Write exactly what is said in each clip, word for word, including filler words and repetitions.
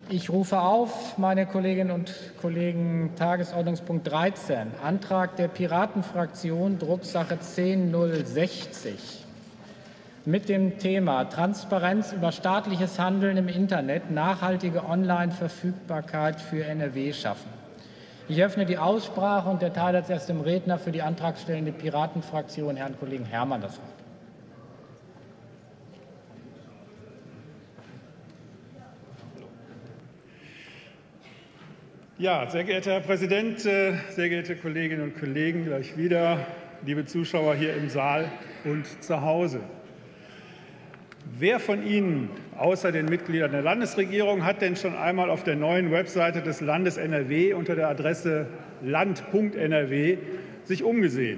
Ich rufe auf, meine Kolleginnen und Kollegen, Tagesordnungspunkt dreizehn, Antrag der Piratenfraktion, Drucksache zehn null sechzig, mit dem Thema Transparenz über staatliches Handeln im Internet, nachhaltige Online-Verfügbarkeit für N R W schaffen. Ich öffne die Aussprache und erteile als erstem Redner für die antragstellende Piratenfraktion Herrn Kollegen Herrmann das Wort. Ja, sehr geehrter Herr Präsident, sehr geehrte Kolleginnen und Kollegen, gleich wieder, liebe Zuschauer hier im Saal und zu Hause. Wer von Ihnen außer den Mitgliedern der Landesregierung hat denn schon einmal auf der neuen Webseite des Landes N R W unter der Adresse land punkt N R W sich umgesehen?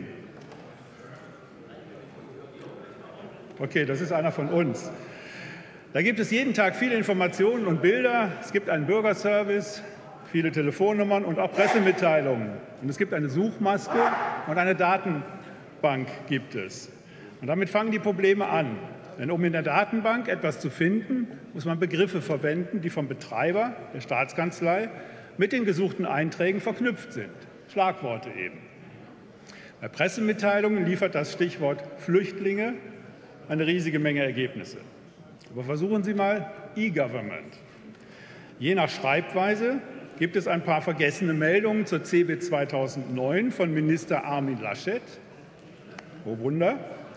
Okay, das ist einer von uns. Da gibt es jeden Tag viele Informationen und Bilder. Es gibt einen Bürgerservice, viele Telefonnummern und auch Pressemitteilungen. Und es gibt eine Suchmaske und eine Datenbank gibt es. Und damit fangen die Probleme an. Denn um in der Datenbank etwas zu finden, muss man Begriffe verwenden, die vom Betreiber, der Staatskanzlei, mit den gesuchten Einträgen verknüpft sind. Schlagworte eben. Bei Pressemitteilungen liefert das Stichwort Flüchtlinge eine riesige Menge Ergebnisse. Aber versuchen Sie mal E-Government. Je nach Schreibweise gibt es ein paar vergessene Meldungen zur C B zweitausendneun von Minister Armin Laschet. Oh Wunder.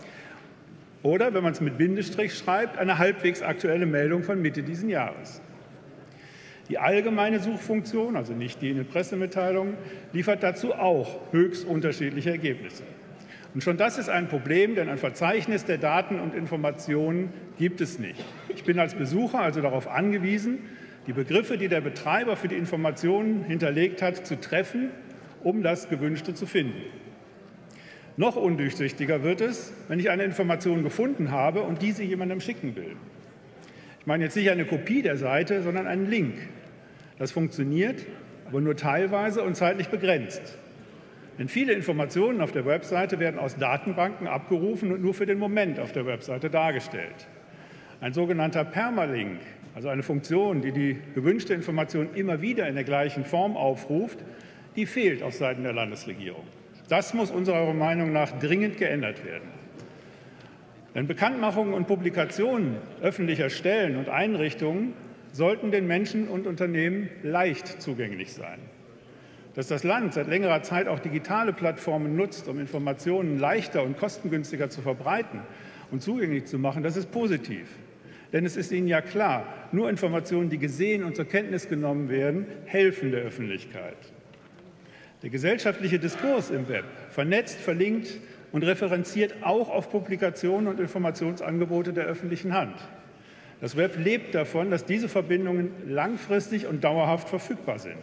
Oder, wenn man es mit Bindestrich schreibt, eine halbwegs aktuelle Meldung von Mitte dieses Jahres. Die allgemeine Suchfunktion, also nicht die in den Pressemitteilungen, liefert dazu auch höchst unterschiedliche Ergebnisse. Und schon das ist ein Problem, denn ein Verzeichnis der Daten und Informationen gibt es nicht. Ich bin als Besucher also darauf angewiesen, die Begriffe, die der Betreiber für die Informationen hinterlegt hat, zu treffen, um das Gewünschte zu finden. Noch undurchsichtiger wird es, wenn ich eine Information gefunden habe und diese jemandem schicken will. Ich meine jetzt nicht eine Kopie der Seite, sondern einen Link. Das funktioniert, aber nur teilweise und zeitlich begrenzt. Denn viele Informationen auf der Webseite werden aus Datenbanken abgerufen und nur für den Moment auf der Webseite dargestellt. Ein sogenannter Permalink, also eine Funktion, die die gewünschte Information immer wieder in der gleichen Form aufruft, die fehlt auf Seiten der Landesregierung. Das muss unserer Meinung nach dringend geändert werden. Denn Bekanntmachungen und Publikationen öffentlicher Stellen und Einrichtungen sollten den Menschen und Unternehmen leicht zugänglich sein. Dass das Land seit längerer Zeit auch digitale Plattformen nutzt, um Informationen leichter und kostengünstiger zu verbreiten und zugänglich zu machen, das ist positiv. Denn es ist Ihnen ja klar, nur Informationen, die gesehen und zur Kenntnis genommen werden, helfen der Öffentlichkeit. Der gesellschaftliche Diskurs im Web vernetzt, verlinkt und referenziert auch auf Publikationen und Informationsangebote der öffentlichen Hand. Das Web lebt davon, dass diese Verbindungen langfristig und dauerhaft verfügbar sind.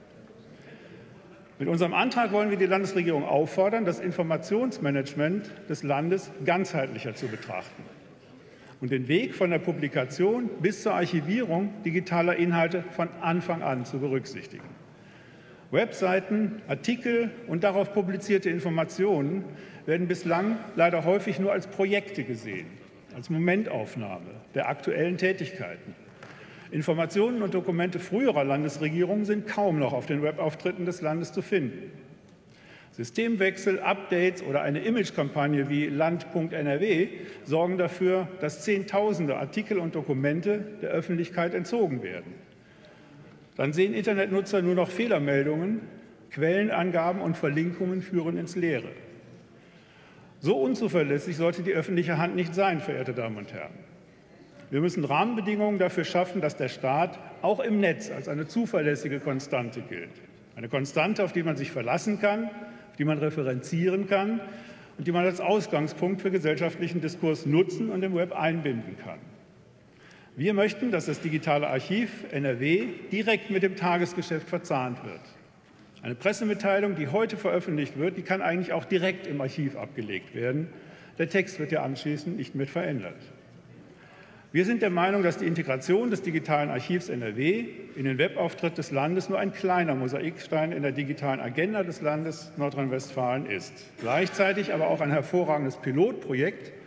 Mit unserem Antrag wollen wir die Landesregierung auffordern, das Informationsmanagement des Landes ganzheitlicher zu betrachten und den Weg von der Publikation bis zur Archivierung digitaler Inhalte von Anfang an zu berücksichtigen. Webseiten, Artikel und darauf publizierte Informationen werden bislang leider häufig nur als Projekte gesehen, als Momentaufnahme der aktuellen Tätigkeiten. Informationen und Dokumente früherer Landesregierungen sind kaum noch auf den Webauftritten des Landes zu finden. Systemwechsel, Updates oder eine Imagekampagne wie land punkt N R W sorgen dafür, dass Zehntausende Artikel und Dokumente der Öffentlichkeit entzogen werden. Dann sehen Internetnutzer nur noch Fehlermeldungen, Quellenangaben und Verlinkungen führen ins Leere. So unzuverlässig sollte die öffentliche Hand nicht sein, verehrte Damen und Herren. Wir müssen Rahmenbedingungen dafür schaffen, dass der Staat auch im Netz als eine zuverlässige Konstante gilt. Eine Konstante, auf die man sich verlassen kann, auf die man referenzieren kann und die man als Ausgangspunkt für gesellschaftlichen Diskurs nutzen und im Web einbinden kann. Wir möchten, dass das digitale Archiv N R W direkt mit dem Tagesgeschäft verzahnt wird. Eine Pressemitteilung, die heute veröffentlicht wird, die kann eigentlich auch direkt im Archiv abgelegt werden. Der Text wird ja anschließend nicht mehr verändert. Wir sind der Meinung, dass die Integration des digitalen Archivs N R W in den Webauftritt des Landes nur ein kleiner Mosaikstein in der digitalen Agenda des Landes Nordrhein-Westfalen ist. Gleichzeitig aber auch ein hervorragendes Pilotprojekt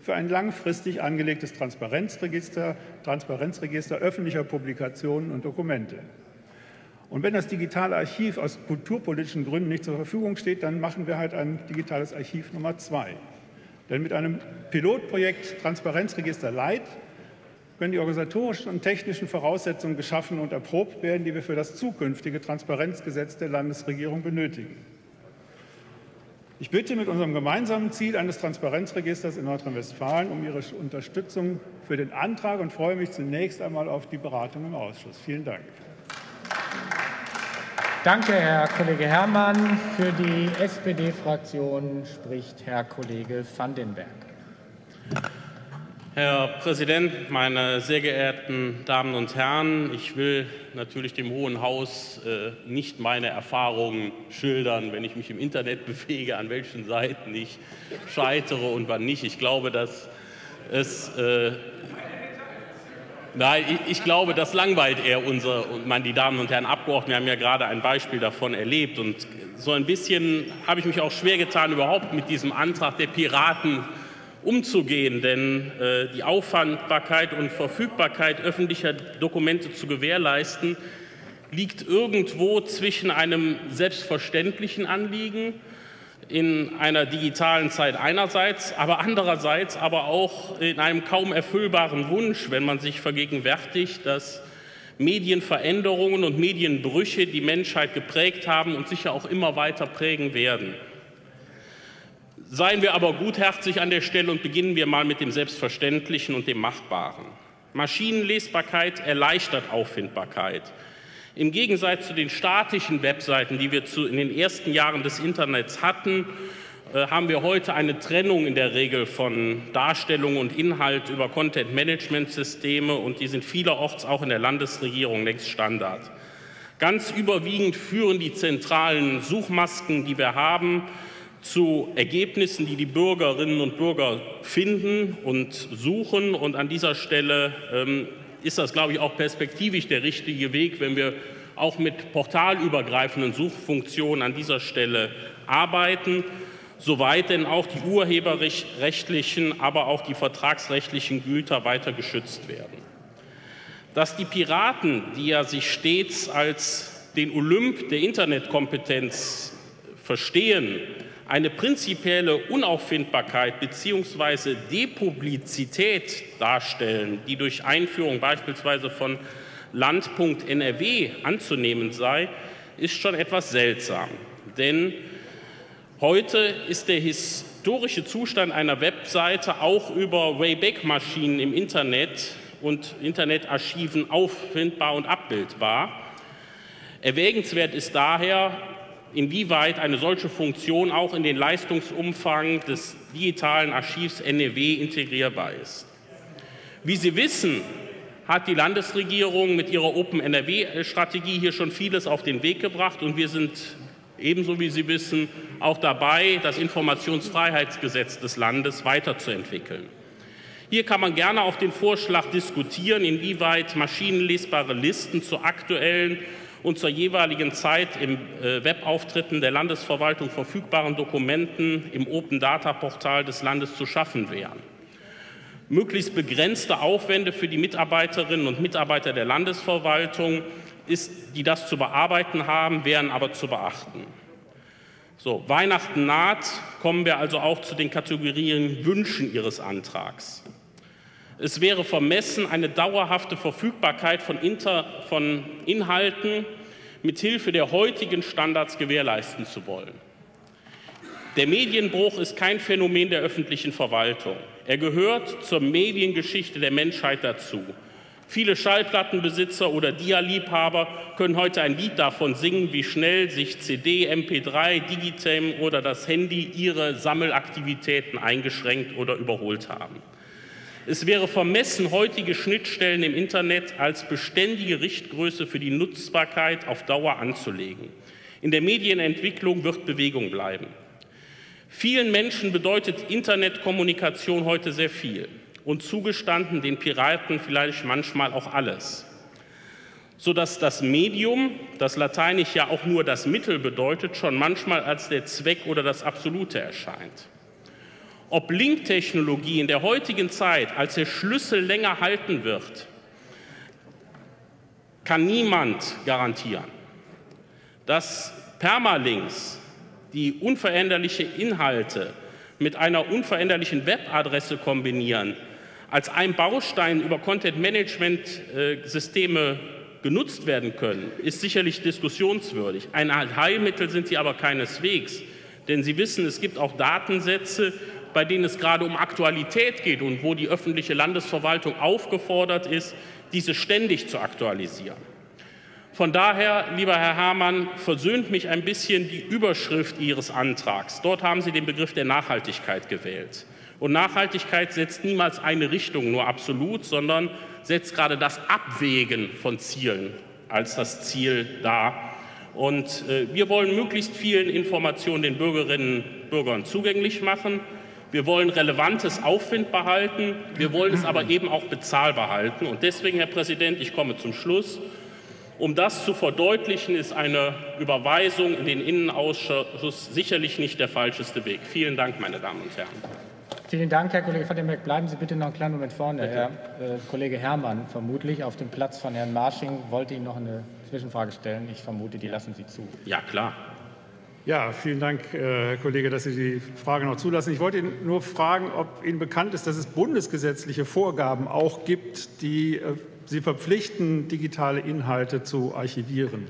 für ein langfristig angelegtes Transparenzregister, Transparenzregister öffentlicher Publikationen und Dokumente. Und wenn das digitale Archiv aus kulturpolitischen Gründen nicht zur Verfügung steht, dann machen wir halt ein digitales Archiv Nummer zwei. Denn mit einem Pilotprojekt Transparenzregister Light können die organisatorischen und technischen Voraussetzungen geschaffen und erprobt werden, die wir für das zukünftige Transparenzgesetz der Landesregierung benötigen. Ich bitte mit unserem gemeinsamen Ziel eines Transparenzregisters in Nordrhein-Westfalen um Ihre Unterstützung für den Antrag und freue mich zunächst einmal auf die Beratung im Ausschuss. Vielen Dank. Danke, Herr Kollege Herrmann. Für die S P D-Fraktion spricht Herr Kollege van den Berg. Herr Präsident, meine sehr geehrten Damen und Herren! Ich will natürlich dem Hohen Haus äh, nicht meine Erfahrungen schildern, wenn ich mich im Internet bewege, an welchen Seiten ich scheitere und wann nicht. Ich glaube, dass es äh, Nein, ich, ich glaube, das langweilt eher unsere und meine, die Damen und Herren Abgeordneten. Wir haben ja gerade ein Beispiel davon erlebt. Und so ein bisschen habe ich mich auch schwer getan, überhaupt mit diesem Antrag der Piraten umzugehen. Denn äh, die Auffindbarkeit und Verfügbarkeit öffentlicher Dokumente zu gewährleisten, liegt irgendwo zwischen einem selbstverständlichen Anliegen in einer digitalen Zeit einerseits, aber andererseits aber auch in einem kaum erfüllbaren Wunsch, wenn man sich vergegenwärtigt, dass Medienveränderungen und Medienbrüche die Menschheit geprägt haben und sicher auch immer weiter prägen werden. Seien wir aber gutherzig an der Stelle und beginnen wir mal mit dem Selbstverständlichen und dem Machbaren. Maschinenlesbarkeit erleichtert Auffindbarkeit. Im Gegensatz zu den statischen Webseiten, die wir in den ersten Jahren des Internets hatten, haben wir heute eine Trennung in der Regel von Darstellung und Inhalt über Content-Management-Systeme, und die sind vielerorts auch in der Landesregierung längst Standard. Ganz überwiegend führen die zentralen Suchmasken, die wir haben, zu Ergebnissen, die die Bürgerinnen und Bürger finden und suchen. Und an dieser Stelle ähm, ist das, glaube ich, auch perspektivisch der richtige Weg, wenn wir auch mit portalübergreifenden Suchfunktionen an dieser Stelle arbeiten, soweit denn auch die urheberrechtlichen, aber auch die vertragsrechtlichen Güter weiter geschützt werden. Dass die Piraten, die ja sich stets als den Olymp der Internetkompetenz verstehen, eine prinzipielle Unauffindbarkeit bzw. Depublizität darstellen, die durch Einführung beispielsweise von Land Punkt N R W anzunehmen sei, ist schon etwas seltsam. Denn heute ist der historische Zustand einer Webseite auch über Wayback-Maschinen im Internet und Internetarchiven auffindbar und abbildbar. Erwägenswert ist daher, inwieweit eine solche Funktion auch in den Leistungsumfang des digitalen Archivs N R W integrierbar ist. Wie Sie wissen, hat die Landesregierung mit ihrer Open N R W-Strategie hier schon vieles auf den Weg gebracht, und wir sind ebenso, wie Sie wissen, auch dabei, das Informationsfreiheitsgesetz des Landes weiterzuentwickeln. Hier kann man gerne auf den Vorschlag diskutieren, inwieweit maschinenlesbare Listen zu aktuellen und zur jeweiligen Zeit im Webauftritten der Landesverwaltung verfügbaren Dokumenten im Open-Data-Portal des Landes zu schaffen wären. Möglichst begrenzte Aufwände für die Mitarbeiterinnen und Mitarbeiter der Landesverwaltung, ist, die das zu bearbeiten haben, wären aber zu beachten. So, Weihnachten naht, kommen wir also auch zu den Kategorien Wünschen Ihres Antrags. Es wäre vermessen, eine dauerhafte Verfügbarkeit von, Inter, von Inhalten mithilfe der heutigen Standards gewährleisten zu wollen. Der Medienbruch ist kein Phänomen der öffentlichen Verwaltung. Er gehört zur Mediengeschichte der Menschheit dazu. Viele Schallplattenbesitzer oder Dia-Liebhaber können heute ein Lied davon singen, wie schnell sich C D, M P drei, Digitem oder das Handy ihre Sammelaktivitäten eingeschränkt oder überholt haben. Es wäre vermessen, heutige Schnittstellen im Internet als beständige Richtgröße für die Nutzbarkeit auf Dauer anzulegen. In der Medienentwicklung wird Bewegung bleiben. Vielen Menschen bedeutet Internetkommunikation heute sehr viel und zugestanden den Piraten vielleicht manchmal auch alles, sodass das Medium, das lateinisch ja auch nur das Mittel bedeutet, schon manchmal als der Zweck oder das Absolute erscheint. Ob Linktechnologie in der heutigen Zeit als der Schlüssel länger halten wird, kann niemand garantieren. Dass Permalinks, die unveränderliche Inhalte mit einer unveränderlichen Webadresse kombinieren, als ein Baustein über Content-Management-Systeme genutzt werden können, ist sicherlich diskussionswürdig. Ein Allheilmittel sind sie aber keineswegs. Denn Sie wissen, es gibt auch Datensätze, bei denen es gerade um Aktualität geht und wo die öffentliche Landesverwaltung aufgefordert ist, diese ständig zu aktualisieren. Von daher, lieber Herr Herrmann, versöhnt mich ein bisschen die Überschrift Ihres Antrags. Dort haben Sie den Begriff der Nachhaltigkeit gewählt. Und Nachhaltigkeit setzt niemals eine Richtung nur absolut, sondern setzt gerade das Abwägen von Zielen als das Ziel dar. Und äh, wir wollen möglichst vielen Informationen den Bürgerinnen und Bürgern zugänglich machen. Wir wollen Relevantes auffindbar halten. Wir wollen es aber eben auch bezahlbar halten. Und deswegen, Herr Präsident, ich komme zum Schluss. Um das zu verdeutlichen, ist eine Überweisung in den Innenausschuss sicherlich nicht der falscheste Weg. Vielen Dank, meine Damen und Herren. Vielen Dank, Herr Kollege Vandenberg. Bleiben Sie bitte noch einen kleinen Moment vorne. Bitte. Herr äh, Kollege Herrmann, vermutlich auf dem Platz von Herrn Marsching, wollte Ihnen noch eine Zwischenfrage stellen. Ich vermute, die lassen Sie zu. Ja, klar. Ja, vielen Dank, Herr Kollege, dass Sie die Frage noch zulassen. Ich wollte Ihnen nur fragen, ob Ihnen bekannt ist, dass es bundesgesetzliche Vorgaben auch gibt, die Sie verpflichten, digitale Inhalte zu archivieren,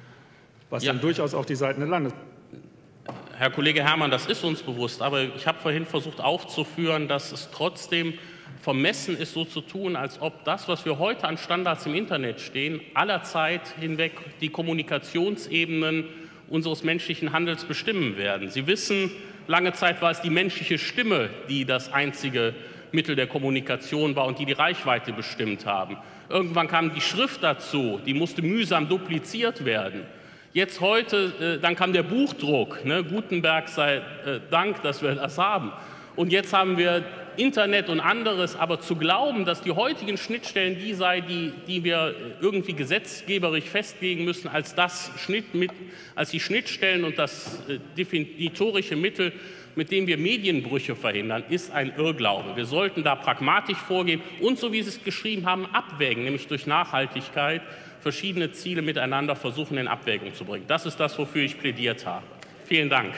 was ja dann durchaus auch die Seiten der Landes... Herr Kollege Herrmann, das ist uns bewusst, aber ich habe vorhin versucht aufzuführen, dass es trotzdem vermessen ist, so zu tun, als ob das, was wir heute an Standards im Internet stehen, aller Zeit hinweg die Kommunikationsebenen unseres menschlichen Handels bestimmen werden. Sie wissen, lange Zeit war es die menschliche Stimme, die das einzige Mittel der Kommunikation war und die die Reichweite bestimmt haben. Irgendwann kam die Schrift dazu, die musste mühsam dupliziert werden. Jetzt heute, äh, dann kam der Buchdruck, ne? Gutenberg sei äh, Dank, dass wir das haben. Und jetzt haben wir Internet und anderes, aber zu glauben, dass die heutigen Schnittstellen die sei, die, die wir irgendwie gesetzgeberisch festlegen müssen, als, das Schnitt mit, als die Schnittstellen und das äh, definitorische Mittel, mit dem wir Medienbrüche verhindern, ist ein Irrglaube. Wir sollten da pragmatisch vorgehen und, so wie Sie es geschrieben haben, abwägen, nämlich durch Nachhaltigkeit, verschiedene Ziele miteinander versuchen in Abwägung zu bringen. Das ist das, wofür ich plädiert habe. Vielen Dank.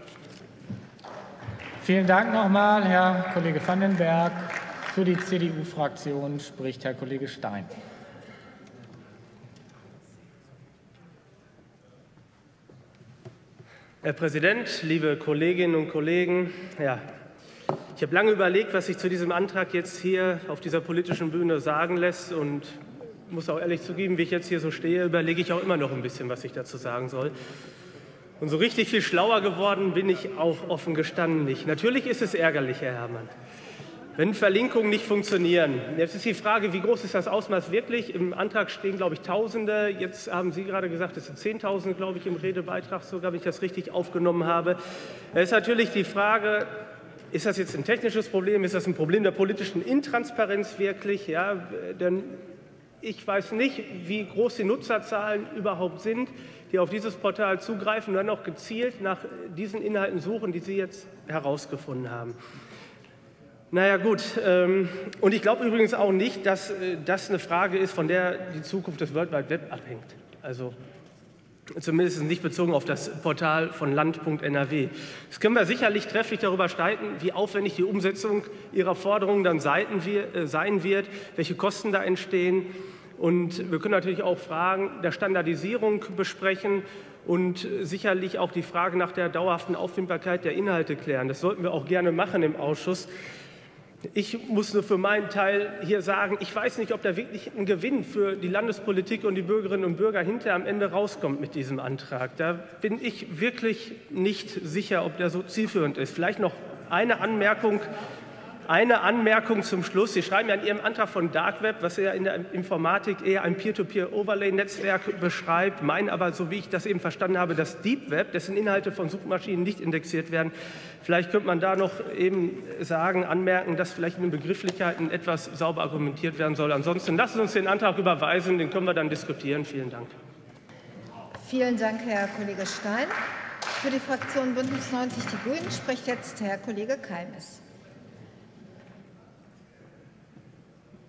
Vielen Dank nochmal, Herr Kollege Vandenberg. Für die C D U-Fraktion spricht Herr Kollege Stein. Herr Präsident, liebe Kolleginnen und Kollegen! Ja, ich habe lange überlegt, was sich zu diesem Antrag jetzt hier auf dieser politischen Bühne sagen lässt. Und ich muss auch ehrlich zugeben, wie ich jetzt hier so stehe, überlege ich auch immer noch ein bisschen, was ich dazu sagen soll. Und so richtig viel schlauer geworden bin ich auch offen gestanden nicht. Natürlich ist es ärgerlich, Herr Herrmann, wenn Verlinkungen nicht funktionieren. Jetzt ist die Frage, wie groß ist das Ausmaß wirklich? Im Antrag stehen, glaube ich, Tausende. Jetzt haben Sie gerade gesagt, es sind Zehntausende, glaube ich, im Redebeitrag sogar, wenn ich das richtig aufgenommen habe. Es ist natürlich die Frage, ist das jetzt ein technisches Problem? Ist das ein Problem der politischen Intransparenz wirklich? Ja, denn ich weiß nicht, wie groß die Nutzerzahlen überhaupt sind, die auf dieses Portal zugreifen und dann auch gezielt nach diesen Inhalten suchen, die Sie jetzt herausgefunden haben. Naja gut, ähm, und ich glaube übrigens auch nicht, dass äh, das eine Frage ist, von der die Zukunft des World Wide Web abhängt. Also zumindest nicht bezogen auf das Portal von land punkt n r w. Das können wir sicherlich trefflich darüber streiten, wie aufwendig die Umsetzung Ihrer Forderungen dann sein wird, welche Kosten da entstehen. Und wir können natürlich auch Fragen der Standardisierung besprechen und sicherlich auch die Frage nach der dauerhaften Auffindbarkeit der Inhalte klären. Das sollten wir auch gerne machen im Ausschuss. Ich muss nur für meinen Teil hier sagen, ich weiß nicht, ob da wirklich ein Gewinn für die Landespolitik und die Bürgerinnen und Bürger hinterher am Ende rauskommt mit diesem Antrag. Da bin ich wirklich nicht sicher, ob der so zielführend ist. Vielleicht noch eine Anmerkung. Eine Anmerkung zum Schluss. Sie schreiben ja in Ihrem Antrag von Dark Web, was ja in der Informatik eher ein Peer-to-Peer-Overlay-Netzwerk beschreibt, meinen aber, so wie ich das eben verstanden habe, das Deep Web, dessen Inhalte von Suchmaschinen nicht indexiert werden. Vielleicht könnte man da noch eben sagen, anmerken, dass vielleicht in den Begrifflichkeiten etwas sauber argumentiert werden soll. Ansonsten lassen Sie uns den Antrag überweisen, den können wir dann diskutieren. Vielen Dank. Vielen Dank, Herr Kollege Stein. Für die Fraktion Bündnis neunzig Die Grünen spricht jetzt Herr Kollege Keimes.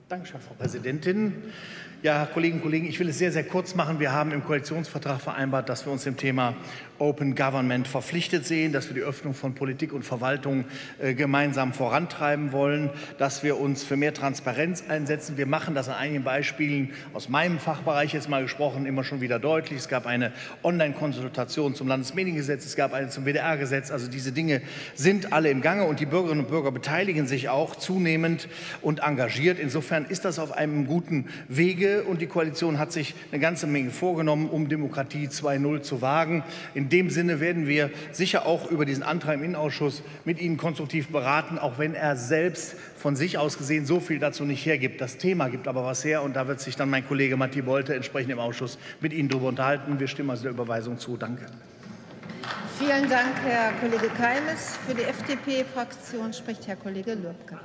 Dankeschön, Frau Präsidentin. Ja, Kolleginnen und Kollegen, ich will es sehr, sehr kurz machen. Wir haben im Koalitionsvertrag vereinbart, dass wir uns dem Thema Open Government verpflichtet sehen, dass wir die Öffnung von Politik und Verwaltung äh, gemeinsam vorantreiben wollen, dass wir uns für mehr Transparenz einsetzen. Wir machen das an einigen Beispielen aus meinem Fachbereich jetzt mal gesprochen immer schon wieder deutlich. Es gab eine Online-Konsultation zum Landesmediengesetz, es gab eine zum W D R-Gesetz. Also diese Dinge sind alle im Gange und die Bürgerinnen und Bürger beteiligen sich auch zunehmend und engagiert. Insofern ist das auf einem guten Wege. Und die Koalition hat sich eine ganze Menge vorgenommen, um Demokratie zwei Punkt null zu wagen. In dem Sinne werden wir sicher auch über diesen Antrag im Innenausschuss mit Ihnen konstruktiv beraten, auch wenn er selbst von sich aus gesehen so viel dazu nicht hergibt. Das Thema gibt aber was her, und da wird sich dann mein Kollege Matti Bolte entsprechend im Ausschuss mit Ihnen darüber unterhalten. Wir stimmen also der Überweisung zu. Danke. Vielen Dank, Herr Kollege Keimes. Für die F D P-Fraktion spricht Herr Kollege Lürbke.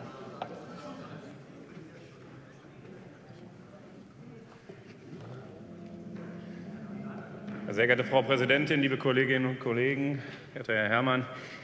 Sehr geehrte Frau Präsidentin, liebe Kolleginnen und Kollegen, werter Herr Herrmann!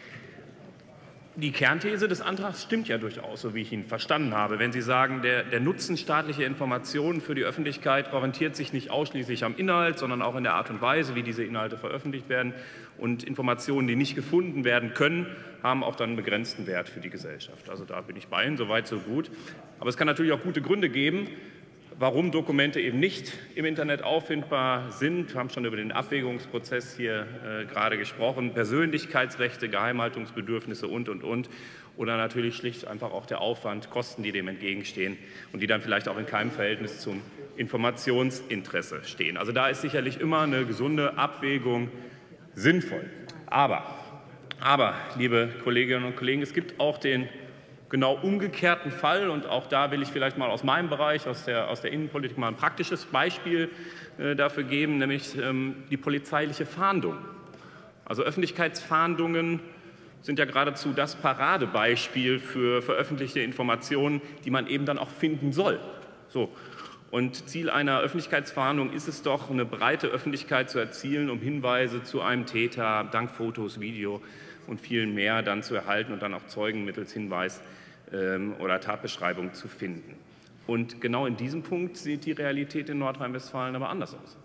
Die Kernthese des Antrags stimmt ja durchaus, so wie ich ihn verstanden habe. Wenn Sie sagen, der, der Nutzen staatlicher Informationen für die Öffentlichkeit orientiert sich nicht ausschließlich am Inhalt, sondern auch in der Art und Weise, wie diese Inhalte veröffentlicht werden. Und Informationen, die nicht gefunden werden können, haben auch dann einen begrenzten Wert für die Gesellschaft. Also da bin ich bei Ihnen, so weit, so gut. Aber es kann natürlich auch gute Gründe geben, warum Dokumente eben nicht im Internet auffindbar sind. Wir haben schon über den Abwägungsprozess hier äh, gerade gesprochen. Persönlichkeitsrechte, Geheimhaltungsbedürfnisse und, und, und. Oder natürlich schlicht einfach auch der Aufwand, Kosten, die dem entgegenstehen und die dann vielleicht auch in keinem Verhältnis zum Informationsinteresse stehen. Also da ist sicherlich immer eine gesunde Abwägung sinnvoll. Aber, aber, liebe Kolleginnen und Kollegen, es gibt auch den genau umgekehrten Fall, und auch da will ich vielleicht mal aus meinem Bereich, aus der, aus der Innenpolitik, mal ein praktisches Beispiel äh, dafür geben, nämlich ähm, die polizeiliche Fahndung. Also Öffentlichkeitsfahndungen sind ja geradezu das Paradebeispiel für veröffentlichte Informationen, die man eben dann auch finden soll. So. Und Ziel einer Öffentlichkeitsfahndung ist es doch, eine breite Öffentlichkeit zu erzielen, um Hinweise zu einem Täter dank Fotos, Video und viel mehr dann zu erhalten und dann auch Zeugen mittels Hinweis ähm, oder Tatbeschreibung zu finden. Und genau in diesem Punkt sieht die Realität in Nordrhein-Westfalen aber anders aus.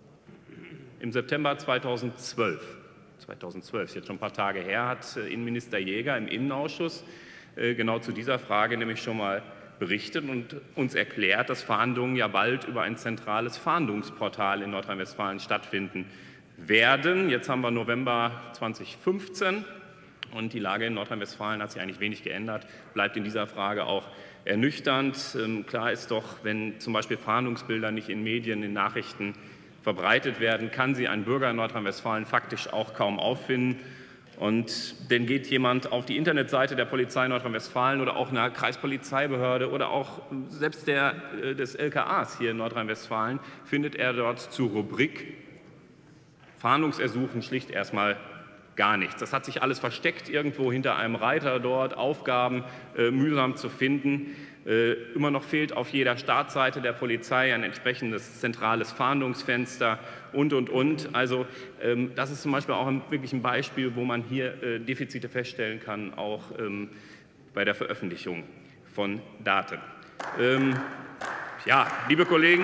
Im September zweitausendzwölf, zweitausendzwölf, ist jetzt schon ein paar Tage her, hat Innenminister Jäger im Innenausschuss äh, genau zu dieser Frage nämlich schon mal berichtet und uns erklärt, dass Fahndungen ja bald über ein zentrales Fahndungsportal in Nordrhein-Westfalen stattfinden werden. Jetzt haben wir November zweitausendfünfzehn und die Lage in Nordrhein-Westfalen hat sich eigentlich wenig geändert, bleibt in dieser Frage auch ernüchternd. Ähm, klar ist doch, wenn zum Beispiel Fahndungsbilder nicht in Medien, in Nachrichten verbreitet werden, kann sie ein Bürger in Nordrhein-Westfalen faktisch auch kaum auffinden. Und denn geht jemand auf die Internetseite der Polizei Nordrhein-Westfalen oder auch einer Kreispolizeibehörde oder auch selbst der, des L K As hier in Nordrhein-Westfalen, findet er dort zur Rubrik Fahndungsersuchen schlicht erstmal gar nichts. Das hat sich alles versteckt irgendwo hinter einem Reiter dort, Aufgaben äh, mühsam zu finden. Äh, immer noch fehlt auf jeder Startseite der Polizei ein entsprechendes zentrales Fahndungsfenster und, und, und. Also ähm, das ist zum Beispiel auch ein, wirklich ein Beispiel, wo man hier äh, Defizite feststellen kann, auch ähm, bei der Veröffentlichung von Daten. Ähm, ja, liebe Kollegen,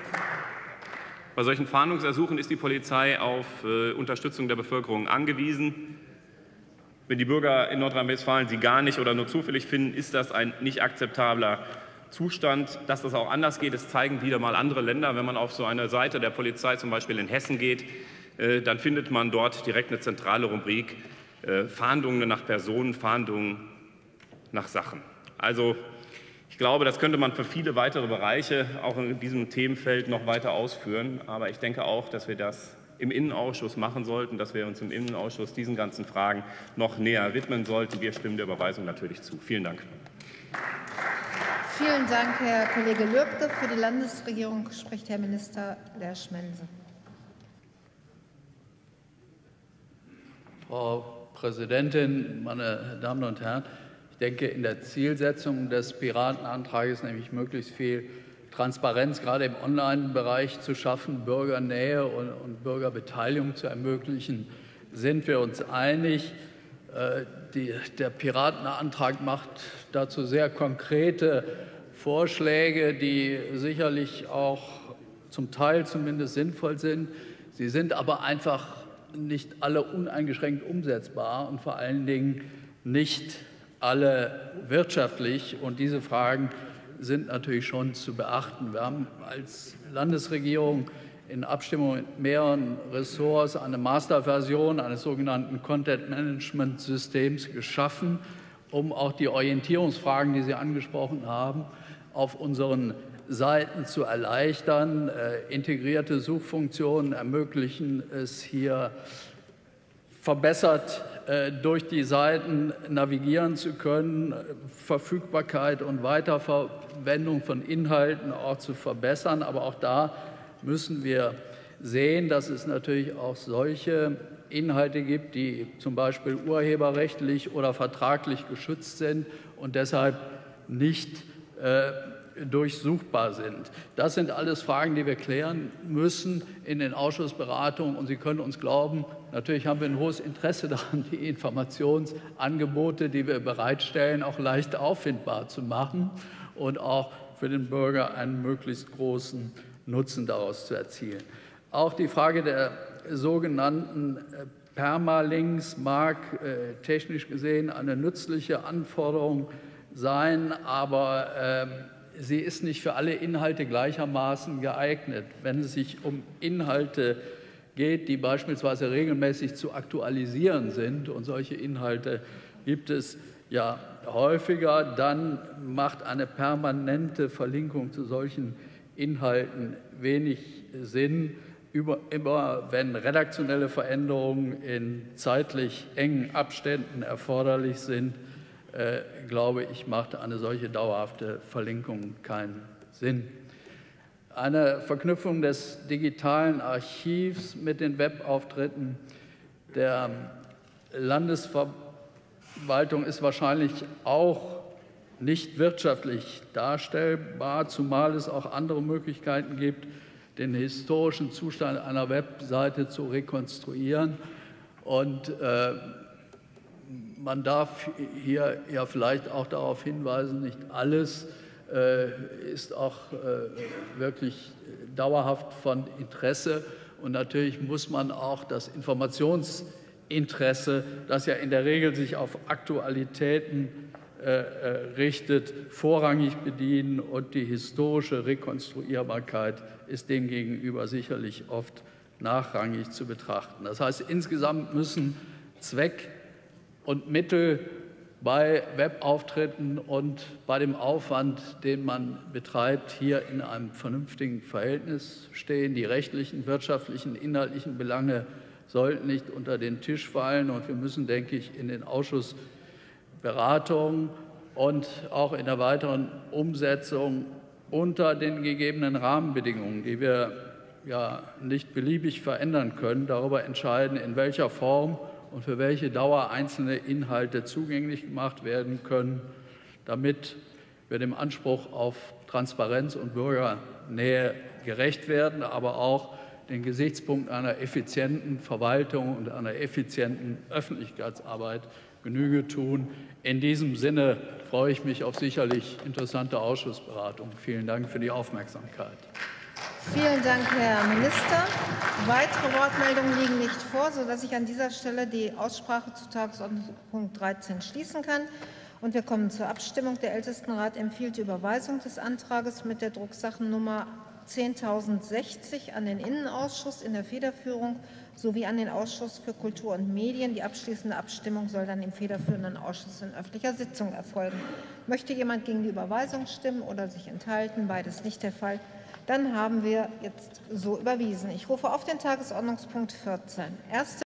bei solchen Fahndungsersuchen ist die Polizei auf äh, Unterstützung der Bevölkerung angewiesen. Wenn die Bürger in Nordrhein-Westfalen sie gar nicht oder nur zufällig finden, ist das ein nicht akzeptabler Zustand. Dass das auch anders geht, das zeigen wieder mal andere Länder. Wenn man auf so eine Seite der Polizei zum Beispiel in Hessen geht, äh, dann findet man dort direkt eine zentrale Rubrik äh, Fahndungen nach Personen, Fahndungen nach Sachen. Also ich glaube, das könnte man für viele weitere Bereiche auch in diesem Themenfeld noch weiter ausführen. Aber ich denke auch, dass wir das im Innenausschuss machen sollten, dass wir uns im Innenausschuss diesen ganzen Fragen noch näher widmen sollten. Wir stimmen der Überweisung natürlich zu. Vielen Dank. Vielen Dank, Herr Kollege Lürbke. Für die Landesregierung spricht Herr Minister Lersch-Mense. Frau Präsidentin, meine Damen und Herren! Ich denke, in der Zielsetzung des Piratenantrags, nämlich möglichst viel Transparenz gerade im Online-Bereich zu schaffen, Bürgernähe und, und Bürgerbeteiligung zu ermöglichen, sind wir uns einig. Äh, die, der Piratenantrag macht dazu sehr konkrete Vorschläge, die sicherlich auch zum Teil zumindest sinnvoll sind. Sie sind aber einfach nicht alle uneingeschränkt umsetzbar und vor allen Dingen nicht alle wirtschaftlich. Und diese Fragen sind natürlich schon zu beachten. Wir haben als Landesregierung in Abstimmung mit mehreren Ressorts eine Masterversion eines sogenannten Content-Management-Systems geschaffen, um auch die Orientierungsfragen, die Sie angesprochen haben, auf unseren Seiten zu erleichtern. Äh, integrierte Suchfunktionen ermöglichen es hier verbessert äh, durch die Seiten navigieren zu können, Verfügbarkeit und Weiterverwendung von Inhalten auch zu verbessern. Aber auch da müssen wir sehen, dass es natürlich auch solche Inhalte gibt, die zum Beispiel urheberrechtlich oder vertraglich geschützt sind und deshalb nicht äh, durchsuchbar sind. Das sind alles Fragen, die wir klären müssen in den Ausschussberatungen. Und Sie können uns glauben, natürlich haben wir ein hohes Interesse daran, die Informationsangebote, die wir bereitstellen, auch leicht auffindbar zu machen und auch für den Bürger einen möglichst großen Nutzen daraus zu erzielen. Auch die Frage der sogenannten Permalinks mag äh, technisch gesehen eine nützliche Anforderung sein, aber äh, sie ist nicht für alle Inhalte gleichermaßen geeignet. Wenn es sich um Inhalte geht, die beispielsweise regelmäßig zu aktualisieren sind, und solche Inhalte gibt es ja häufiger, dann macht eine permanente Verlinkung zu solchen Inhalten wenig Sinn. Über, immer wenn redaktionelle Veränderungen in zeitlich engen Abständen erforderlich sind, äh, glaube ich, macht eine solche dauerhafte Verlinkung keinen Sinn. Eine Verknüpfung des digitalen Archivs mit den Webauftritten der Landesverwaltung ist wahrscheinlich auch nicht wirtschaftlich darstellbar, zumal es auch andere Möglichkeiten gibt, den historischen Zustand einer Webseite zu rekonstruieren. Und äh, man darf hier ja vielleicht auch darauf hinweisen, nicht alles äh, ist auch äh, wirklich dauerhaft von Interesse. Und natürlich muss man auch das Informationsinteresse, das ja in der Regel sich auf Aktualitäten äh, richtet, vorrangig bedienen. Und die historische Rekonstruierbarkeit ist demgegenüber sicherlich oft nachrangig zu betrachten. Das heißt, insgesamt müssen Zweck und Mittel bei Webauftritten und bei dem Aufwand, den man betreibt, hier in einem vernünftigen Verhältnis stehen. Die rechtlichen, wirtschaftlichen, inhaltlichen Belange sollten nicht unter den Tisch fallen. Und wir müssen, denke ich, in den Ausschussberatungen und auch in der weiteren Umsetzung unter den gegebenen Rahmenbedingungen, die wir ja nicht beliebig verändern können, darüber entscheiden, in welcher Form und für welche Dauer einzelne Inhalte zugänglich gemacht werden können, damit wir dem Anspruch auf Transparenz und Bürgernähe gerecht werden, aber auch den Gesichtspunkt einer effizienten Verwaltung und einer effizienten Öffentlichkeitsarbeit Genüge tun. In diesem Sinne freue ich mich auf sicherlich interessante Ausschussberatungen. Vielen Dank für die Aufmerksamkeit. Vielen Dank, Herr Minister. Weitere Wortmeldungen liegen nicht vor, sodass ich an dieser Stelle die Aussprache zu Tagesordnungspunkt dreizehn schließen kann. Und wir kommen zur Abstimmung. Der Ältestenrat empfiehlt die Überweisung des Antrags mit der Drucksachennummer zehntausendsechzig an den Innenausschuss in der Federführung sowie an den Ausschuss für Kultur und Medien. Die abschließende Abstimmung soll dann im federführenden Ausschuss in öffentlicher Sitzung erfolgen. Möchte jemand gegen die Überweisung stimmen oder sich enthalten? Beides nicht der Fall. Dann haben wir jetzt so überwiesen. Ich rufe auf den Tagesordnungspunkt vierzehn. Erste